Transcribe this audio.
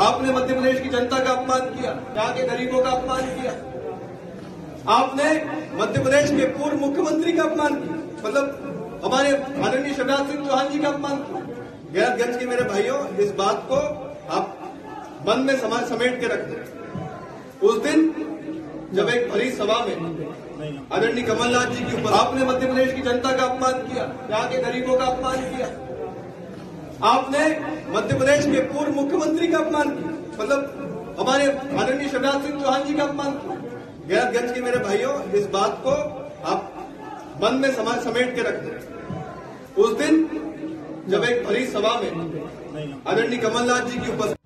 आपने मध्य प्रदेश की जनता का अपमान किया, यहाँ के गरीबों का अपमान किया। आपने मध्य प्रदेश के पूर्व मुख्यमंत्री का अपमान किया, मतलब हमारे आदरणीय शिवराज सिंह चौहान जी का अपमान किया। गैरतगंज के मेरे भाइयों, इस बात को आप मन में समेट के रख दें। उस दिन जब एक भरी सभा में आदरणीय कमलनाथ जी के ऊपर आपने मध्य प्रदेश की जनता का अपमान किया, यहाँ के गरीबों का अपमान किया। आपने मध्य प्रदेश के पूर्व मुख्यमंत्री का अपमान किया, मतलब हमारे आदरणीय शिवराज सिंह चौहान जी का अपमान किया। गैरतगंज के मेरे भाइयों, इस बात को आप मन में समेट के रख दें। उस दिन जब एक भरी सभा में आदरणीय कमलनाथ जी की उपस्थिति